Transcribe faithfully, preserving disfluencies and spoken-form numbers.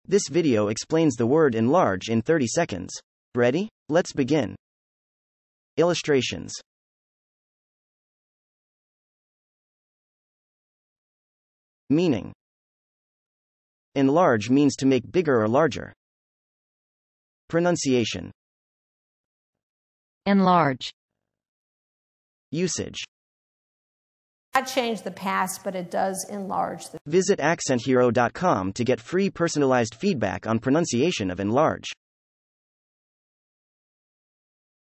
This video explains the word enlarge in thirty seconds. Ready? Let's begin. Illustrations. Meaning. Enlarge means to make bigger or larger. Pronunciation. Enlarge. Usage. Not change the past, but it does enlarge the. Visit accent hero dot com to get free personalized feedback on pronunciation of enlarge.